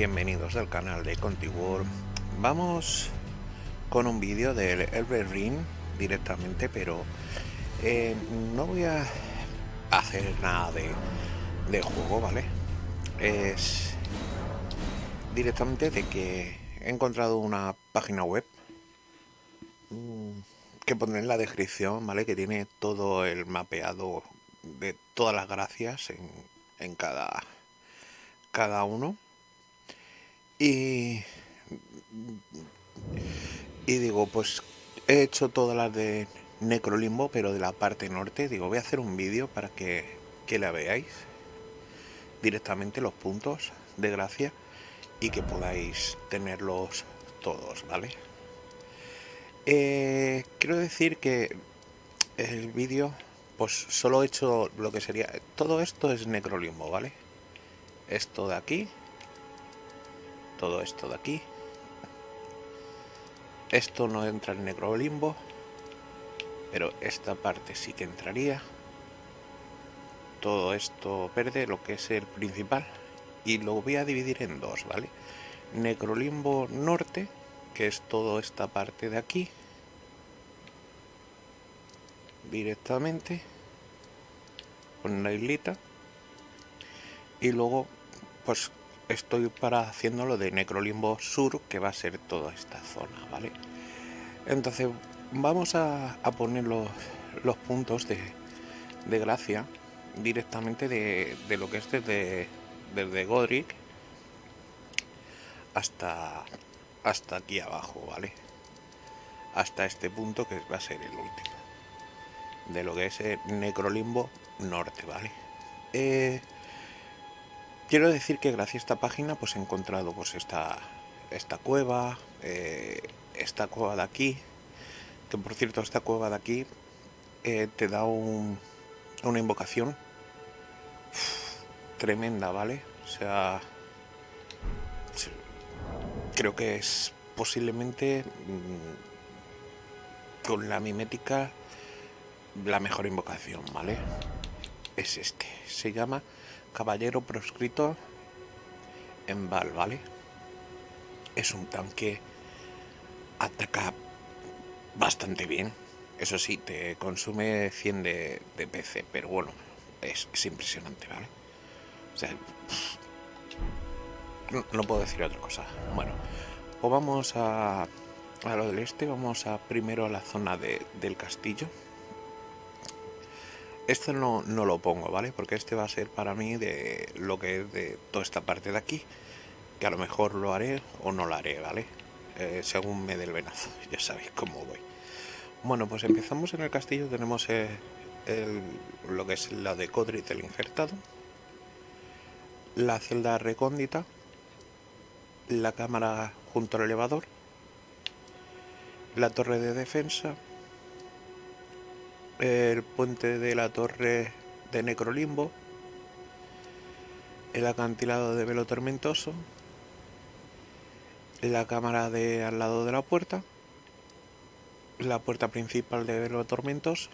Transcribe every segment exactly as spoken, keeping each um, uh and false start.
bienvenidos al canal de Contiworld. Vamos con un vídeo del Elden Ring directamente, pero eh, no voy a hacer nada de, de juego, ¿vale? Es directamente de que he encontrado una página web que pondré en la descripción, ¿vale? Que tiene todo el mapeado de todas las gracias en, en cada, cada uno. Y, y digo, pues he hecho todas las de Necrolimbo, pero de la parte norte. Digo, voy a hacer un vídeo para que, que la veáis directamente, los puntos de gracia, y que podáis tenerlos todos, ¿vale? Eh, quiero decir que el vídeo, pues solo he hecho lo que sería... Todo esto es Necrolimbo, ¿vale? Esto de aquí, todo esto de aquí. Esto no entra en Necrolimbo, pero esta parte sí que entraría. Todo esto verde, lo que es el principal, y lo voy a dividir en dos, ¿vale? Necrolimbo norte, que es toda esta parte de aquí, directamente con la islita, y luego pues estoy para haciendo lo de Necrolimbo sur, que va a ser toda esta zona, ¿vale? Entonces vamos a, a poner los, los puntos de, de gracia directamente de, de lo que es desde, desde Godric hasta, hasta aquí abajo, ¿vale? Hasta este punto, que va a ser el último de lo que es el Necrolimbo norte, ¿vale? Eh, quiero decir que gracias a esta página pues he encontrado pues esta, esta cueva, eh, esta cueva de aquí, que por cierto esta cueva de aquí eh, te da un, una invocación uf, tremenda, ¿vale? O sea, creo que es posiblemente mmm, con la mimética la mejor invocación, ¿vale? Es este, se llama Caballero Proscrito en Val, ¿vale? Es un tanque, ataca bastante bien, eso sí, te consume cien de, de P C, pero bueno, es, es impresionante, ¿vale? O sea, no, no puedo decir otra cosa. Bueno, pues vamos a, a lo del este, vamos a primero a la zona de, del castillo. Esto no, no lo pongo, ¿vale? Porque este va a ser para mí de lo que es de toda esta parte de aquí, que a lo mejor lo haré o no lo haré, ¿vale? Eh, según me dé el venazo, ya sabéis cómo voy. Bueno, pues empezamos en el castillo, tenemos el, el, lo que es la de Godric del Injertado, la celda recóndita, la cámara junto al elevador, la torre de defensa, el puente de la torre de Necrolimbo, el acantilado de Velo Tormentoso, la cámara de al lado de la puerta, la puerta principal de Velo Tormentoso,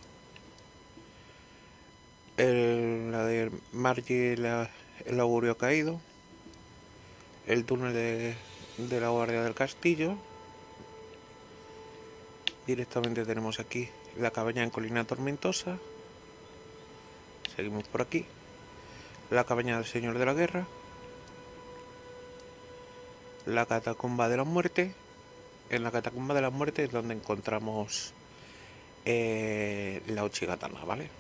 el, la de Margie, la, el augurio caído, el túnel de, de la guardia del castillo. Directamente tenemos aquí la cabaña en Colina Tormentosa. Seguimos por aquí, la cabaña del Señor de la Guerra, la catacumba de la muerte. En la catacumba de la muerte es donde encontramos eh, la Uchigatana, ¿vale?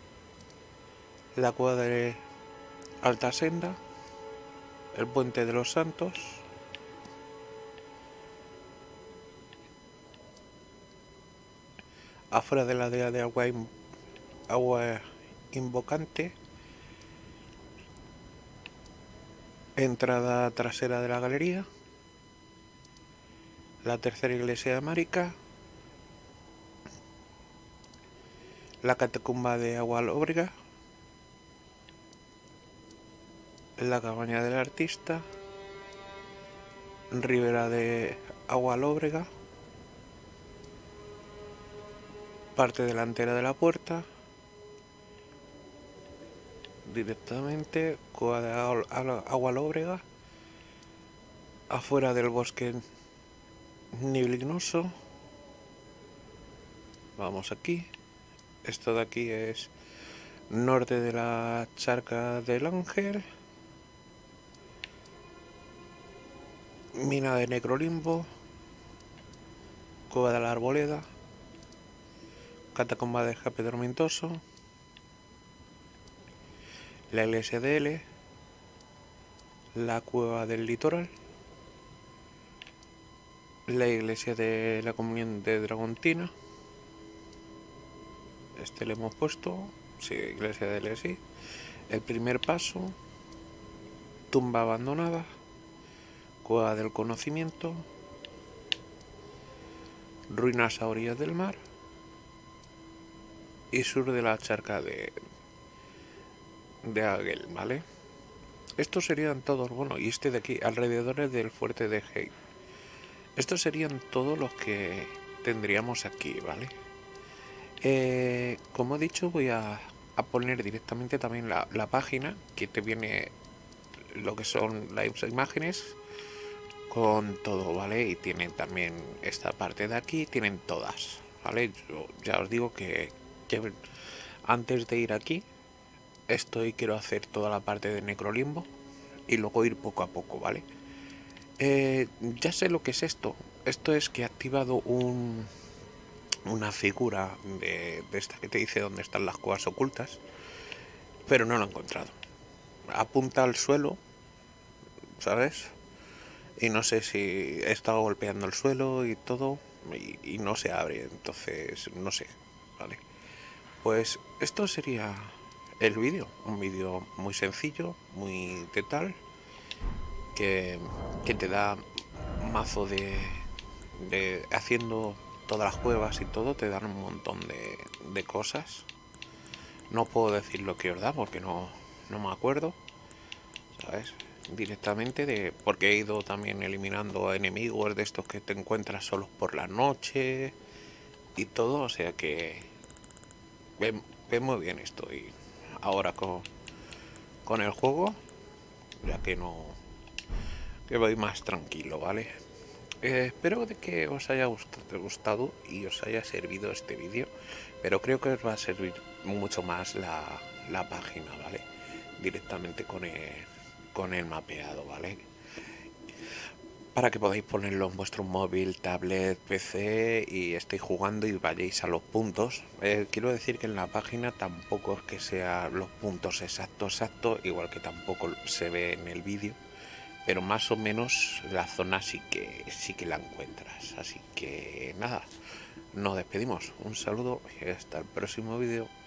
La cueva de Alta Senda, el puente de los Santos, afuera de la aldea de agua, in, agua invocante, entrada trasera de la galería, la tercera iglesia de Marica, la catacumba de Agua Lóbrega, la cabaña del artista, ribera de Agua Lóbrega, parte delantera de la puerta, directamente cueva de Agua Lóbrega, afuera del bosque neblinoso. Vamos aquí. Esto de aquí es norte de la charca del Ángel. Mina de Necrolimbo. Cueva de la Arboleda. Catacomba de Escape Tormentoso. La iglesia de L. La cueva del Litoral. La iglesia de la Comunión de Dragontina. Este le hemos puesto. Sí, iglesia de L, sí. El primer paso. Tumba abandonada. Cueva del Conocimiento. Ruinas a orillas del mar. Y sur de la charca de de Aguel, ¿vale? Estos serían todos, bueno, y este de aquí, alrededores del fuerte de Hay. Estos serían todos los que tendríamos aquí, ¿vale? Eh, como he dicho, voy a, a poner directamente también la, la página, que te viene lo que son las imágenes con todo, ¿vale? Y tienen también esta parte de aquí, tienen todas, ¿vale? Yo ya os digo que, que antes de ir aquí, estoy quiero hacer toda la parte de Necrolimbo y luego ir poco a poco, ¿vale? Eh, ya sé lo que es esto. Esto es que he activado un, una figura de, de esta que te dice dónde están las cuevas ocultas, pero no lo he encontrado. Apunta al suelo, ¿sabes? Y no sé si he estado golpeando el suelo y todo y, y no se abre, entonces no sé, ¿vale? Pues esto sería el vídeo, un vídeo muy sencillo, muy de tal, que, que te da mazo de, de haciendo todas las cuevas y todo, te dan un montón de, de cosas. No puedo decir lo que os da porque no, no me acuerdo, ¿sabes? Directamente de porque he ido también eliminando enemigos de estos que te encuentras solos por la noche y todo, o sea que ve, ve muy bien esto. Y ahora con, con el juego, ya que no, que voy más tranquilo, ¿vale? Eh, espero de que os haya gustado y os haya servido este vídeo, pero creo que os va a servir mucho más la, la página, ¿vale? Directamente con el, con el mapeado, ¿vale? Para que podáis ponerlo en vuestro móvil, tablet, P C y estéis jugando y vayáis a los puntos. Eh, quiero decir que en la página tampoco es que sean los puntos exactos, exactos, igual que tampoco se ve en el vídeo. Pero más o menos la zona sí que sí que la encuentras. Así que nada, nos despedimos. Un saludo y hasta el próximo vídeo.